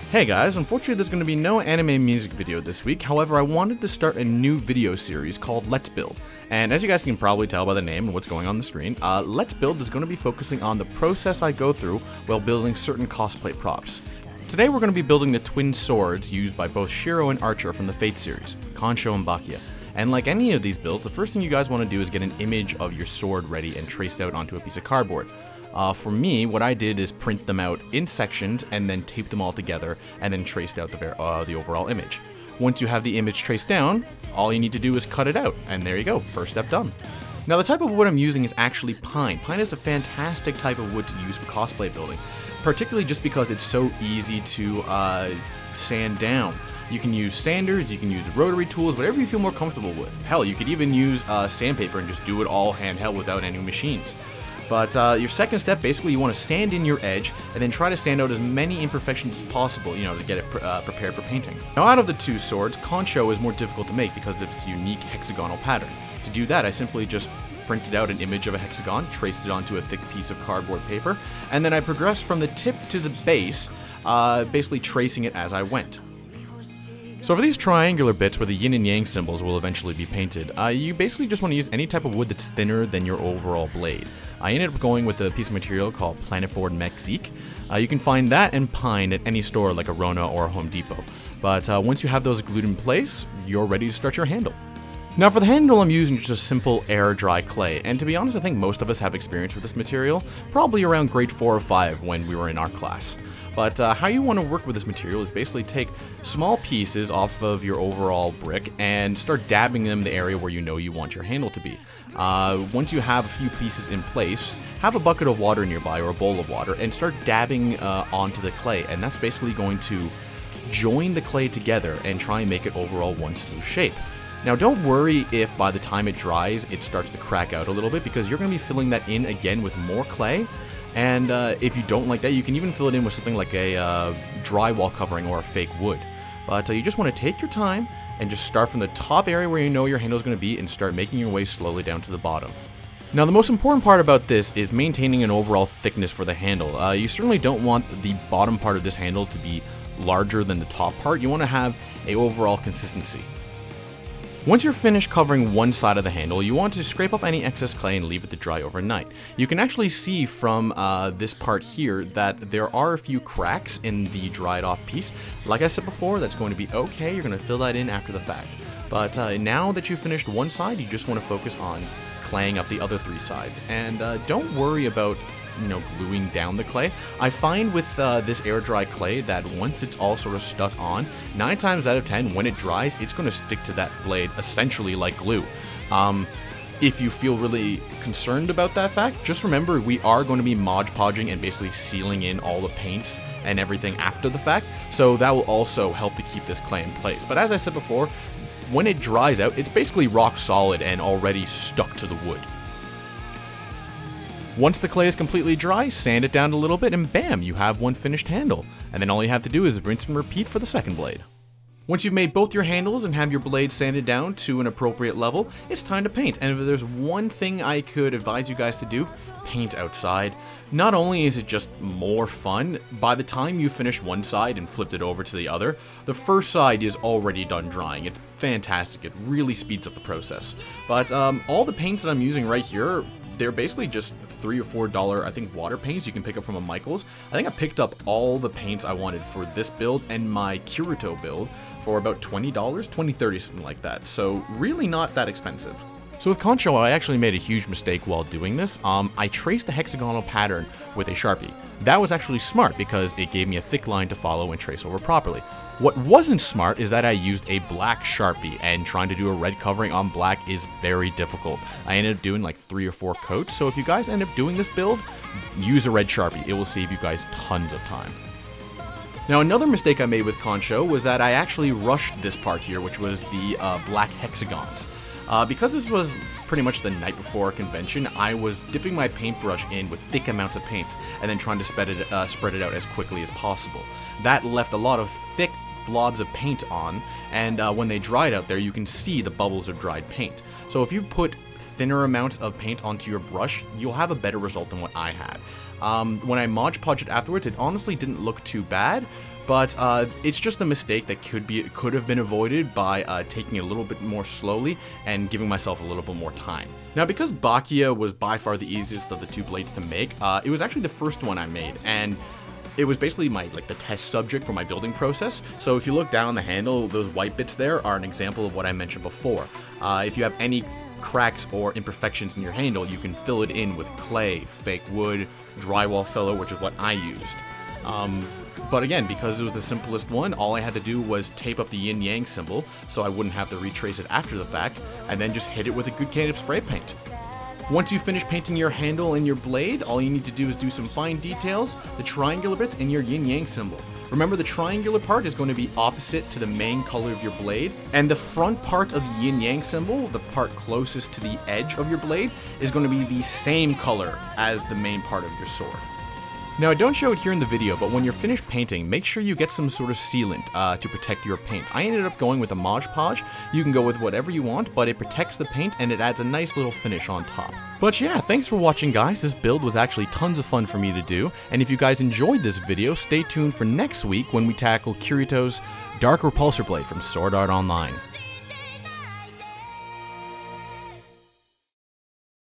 Hey guys, unfortunately there's going to be no anime music video this week, however I wanted to start a new video series called Let's Build. And as you guys can probably tell by the name and what's going on the screen, Let's Build is going to be focusing on the process I go through while building certain cosplay props. Today we're going to be building the twin swords used by both Shiro and Archer from the Fate series, Kanshou and Bakuya. And like any of these builds, the first thing you guys want to do is get an image of your sword ready and traced out onto a piece of cardboard. For me, what I did is print them out in sections and then tape them all together and then traced out the overall image. Once you have the image traced down, all you need to do is cut it out, and there you go, first step done. Now the type of wood I'm using is actually pine. Pine is a fantastic type of wood to use for cosplay building, particularly just because it's so easy to sand down. You can use sanders, you can use rotary tools, whatever you feel more comfortable with. Hell, you could even use sandpaper and just do it all handheld without any machines. But your second step, basically, you want to sand in your edge and then try to sand out as many imperfections as possible, to get it prepared for painting. Now, out of the two swords, Kanshou is more difficult to make because of its unique hexagonal pattern. To do that, I simply just printed out an image of a hexagon, traced it onto a thick piece of cardboard paper, and then I progressed from the tip to the base, basically tracing it as I went. So for these triangular bits where the yin and yang symbols will eventually be painted, you basically just want to use any type of wood that's thinner than your overall blade. I ended up going with a piece of material called Planetboard Mexique. You can find that and pine at any store like a Rona or a Home Depot. But once you have those glued in place, you're ready to start your handle. Now for the handle, I'm using just a simple air dry clay, and to be honest, I think most of us have experience with this material, probably around grade 4 or 5 when we were in art class. But how you want to work with this material is basically take small pieces off of your overall brick and start dabbing them in the area where you know you want your handle to be. Once you have a few pieces in place, have a bucket of water nearby or a bowl of water and start dabbing onto the clay, and that's basically going to join the clay together and try and make it overall one smooth shape. Now don't worry if by the time it dries it starts to crack out a little bit, because you're going to be filling that in again with more clay. And if you don't like that, you can even fill it in with something like a drywall covering or a fake wood. But you just want to take your time and just start from the top area where you know your handle is going to be and start making your way slowly down to the bottom. Now the most important part about this is maintaining an overall thickness for the handle. You certainly don't want the bottom part of this handle to be larger than the top part. You want to have an overall consistency. Once you're finished covering one side of the handle, you want to scrape off any excess clay and leave it to dry overnight. You can actually see from this part here that there are a few cracks in the dried off piece. Like I said before, that's going to be okay. You're going to fill that in after the fact. But now that you've finished one side, you just want to focus on claying up the other three sides. And don't worry about gluing down the clay. I find with this air dry clay that once it's all sort of stuck on, 9 times out of 10 when it dries, it's going to stick to that blade essentially like glue. If you feel really concerned about that fact, just remember we are going to be Mod Podging and basically sealing in all the paints and everything after the fact, so that will also help to keep this clay in place. But as I said before, when it dries out, it's basically rock solid and already stuck to the wood. Once the clay is completely dry, sand it down a little bit and bam, you have one finished handle. And then all you have to do is rinse and repeat for the second blade. Once you've made both your handles and have your blade sanded down to an appropriate level, it's time to paint. And if there's one thing I could advise you guys to do, paint outside. Not only is it just more fun, by the time you finish one side and flipped it over to the other, the first side is already done drying. It's fantastic. It really speeds up the process. But all the paints that I'm using right here, they're basically just $3 or $4, I think, water paints you can pick up from a Michaels. I think I picked up all the paints I wanted for this build and my Kirito build for about $20, $20, $30, something like that. So really not that expensive. So with Kanshou, I actually made a huge mistake while doing this. I traced the hexagonal pattern with a Sharpie. That was actually smart because it gave me a thick line to follow and trace over properly. What wasn't smart is that I used a black Sharpie, and trying to do a red covering on black is very difficult. I ended up doing like 3 or 4 coats, so if you guys end up doing this build, use a red Sharpie. It will save you guys tons of time. Now another mistake I made with Kanshou was that I actually rushed this part here, which was the black hexagons. Because this was pretty much the night before a convention, I was dipping my paintbrush in with thick amounts of paint and then trying to spread it out as quickly as possible. That left a lot of thick blobs of paint on, and when they dried out there, you can see the bubbles of dried paint. So if you put thinner amounts of paint onto your brush, you'll have a better result than what I had. When I Mod Podged it afterwards, it honestly didn't look too bad, but it's just a mistake that could have been avoided by taking it a little bit more slowly and giving myself a little bit more time. Now, because Bakuya was by far the easiest of the two blades to make, it was actually the first one I made, and it was basically the test subject for my building process. So if you look down the handle, those white bits there are an example of what I mentioned before. If you have any cracks or imperfections in your handle, you can fill it in with clay, fake wood, drywall filler, which is what I used. But again, because it was the simplest one, all I had to do was tape up the yin-yang symbol so I wouldn't have to retrace it after the fact, and then just hit it with a good can of spray paint. Once you finish painting your handle and your blade, all you need to do is do some fine details, the triangular bits, and your yin-yang symbol. Remember, the triangular part is going to be opposite to the main color of your blade, and the front part of the yin-yang symbol, the part closest to the edge of your blade, is going to be the same color as the main part of your sword. Now, I don't show it here in the video, but when you're finished painting, make sure you get some sort of sealant to protect your paint. I ended up going with a Mod Podge. You can go with whatever you want, but it protects the paint and it adds a nice little finish on top. But yeah, thanks for watching, guys. This build was actually tons of fun for me to do, and if you guys enjoyed this video, stay tuned for next week when we tackle Kirito's Dark Repulsor Blade from Sword Art Online.